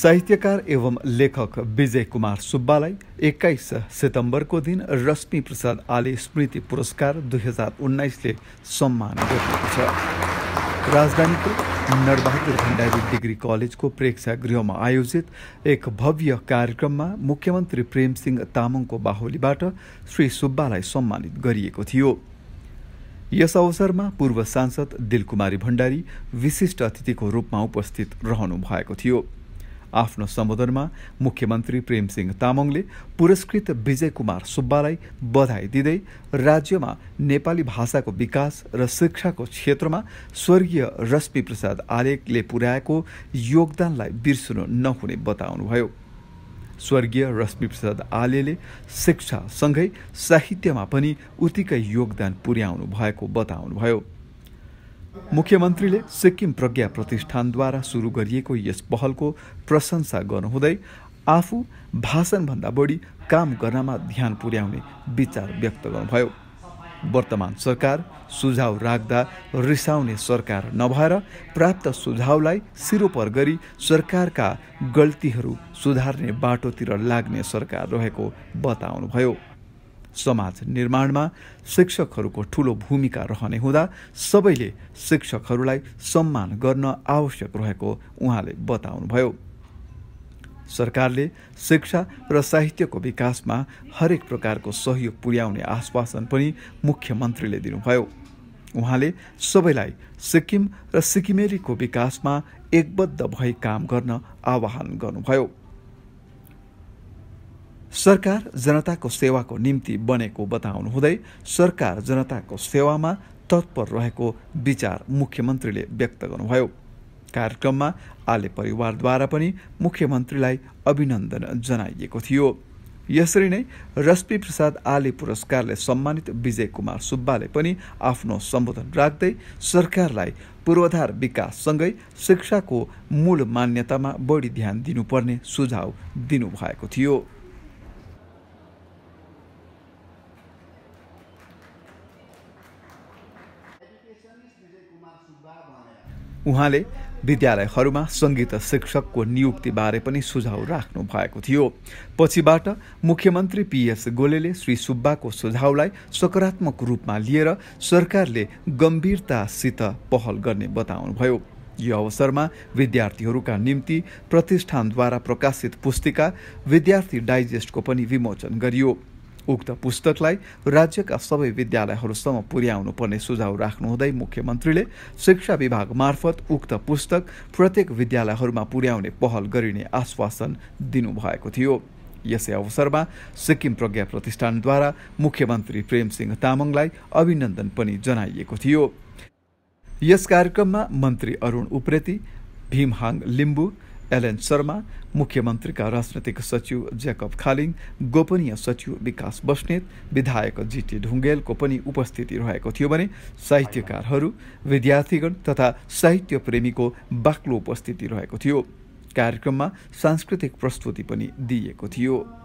साहित्यकार एवं लेखक विजय कुमार सुब्बालाई 21 सितम्बरको दिन रश्मि प्रसाद आले स्मृति पुरस्कार 2019ले सम्मान गरिएको छ। राजधानीको नरबहादुर भण्डारी डिग्री कलेजको प्रेक्षागृहमा आयोजित एक भव्य कार्यक्रममा मुख्यमन्त्री प्रेमसिंह तामाङको बाहुलीबाट श्री सुब्बालाई सम्मानित गरिएको थियो। यस अवसरमा पूर्व सांसद दिलकुमारी भण्डारी विशिष्ट अतिथिको रूपमा उपस्थित रहनु भएको थियो। आफ्नो सम्बोधनमा मुख्यमन्त्री प्रेमसिंह तामाङले पुरस्कृत विजय कुमार सुब्बालाई बधाई दिँदै राज्यमा नेपाली भाषाको विकास र शिक्षाको क्षेत्रमा स्वर्गीय रश्मि प्रसाद आलेले पुर्याएको योगदानलाई बिर्सनु नहुने बताउनुभयो। स्वर्गीय रश्मि प्रसाद आलेले शिक्षासँगै साहित्यमा पनि उत्तिकै योगदान पुर्याउनु भएको बताउनुभयो। मुख्यमन्त्रीले सिक्किम प्रज्ञा प्रतिष्ठानद्वारा सुरु गरिएको यस पहलको प्रशंसा गर्नुहुँदै आफू भाषणभन्दा बढी काम गर्नमा ध्यान पुर्याउने विचार व्यक्त गर्नुभयो। वर्तमान सरकार सुझाव राख्दा रिसाउने सरकार नभएर प्राप्त सुझावलाई सिरोपर गरी सरकारका गल्तीहरू सुधार्ने बाटोतिर लाग्ने सरकार रहेको बताउनुभयो। समाज निर्माणमा शिक्षकहरूको ठूलो भूमिका रहने हुँदा सबैले शिक्षकहरूलाई सम्मान गर्न आवश्यक रहेको उहाँले बताउनुभयो। सरकारले शिक्षा र साहित्यको विकासमा हरेक प्रकारको सहयोग पुर्याउने आश्वासन पनि मुख्यमन्त्रीले दिनुभयो। उहाँले सबैलाई सिक्किम र सिक्किमेलीको विकासमा एकबद्ध भई काम गर्न आह्वान गर्नुभयो। सरकार जनताको सेवाको निम्ति बनेको बताउनुहुँदै सरकार जनताको सेवामा तत्पर रहेको विचार मुख्यमन्त्रीले व्यक्त गर्नुभयो। कार्यक्रममा आले परिवारद्वारा पनि मुख्यमन्त्रीलाई अभिनन्दन जनाइएको थियो। यसरी नै रश्मि प्रसाद आले पुरस्कारले सम्मानित विजय कुमार सुब्बाले पनि आफ्नो सम्बोधन राख्दै सरकारलाई पूर्वाधार विकाससँगै शिक्षाको मूल मान्यतामा बढी ध्यान दिनुपर्ने सुझाव दिनुभएको थियो। उहाँले विद्यालयहरूमा संगीत शिक्षकको नियुक्तिबारे पनि सुझाव राख्नु भएको थियो। पछिबाट मुख्यमन्त्री पीएस गोलेले श्री सुब्बाको सुझावलाई सकारात्मक रूपमा लिएर सरकारले गम्भीरतासित पहल गर्ने बताउनुभयो। यो अवसरमा विद्यार्थीहरूका निम्ति प्रतिष्ठानद्वारा प्रकाशित पुस्तिका विद्यार्थी डाइजेस्टको पनि विमोचन गरियो। उक्त पुस्तकलाई राज्यका सबै विद्यालयहरूसम्म पुर्याउनु पर्ने सुझाव राख्नुहुँदै मुख्यमन्त्रीले शिक्षा विभाग मार्फत उक्त पुस्तक प्रत्येक विद्यालयहरूमा पुर्याउने पहल गरिने आश्वासन दिनुभएको थियो। यसै अवसरमा सिक्किम प्रज्ञा प्रतिष्ठानद्वारा मुख्यमन्त्री प्रेमसिंह तामाङलाई अभिनन्दन पनि जनाइएको थियो। यस कार्यक्रममा मन्त्री अरुण उप्रेती, भीमहाङ लिम्बू, एलएन शर्मा, मुख्यमन्त्रीका राजनैतिक सचिव ज्याकब खालिङ, गोपनीय सचिव विकास बस्नेत, विधायक जीटी ढुङ्गेलको पनि उपस्थिति रहेको थियो भने साहित्यकारहरू, विद्यार्थीगण तथा साहित्य प्रेमीको बाक्लो उपस्थिति रहेको थियो। कार्यक्रममा सांस्कृतिक प्रस्तुति पनि दिइएको थियो।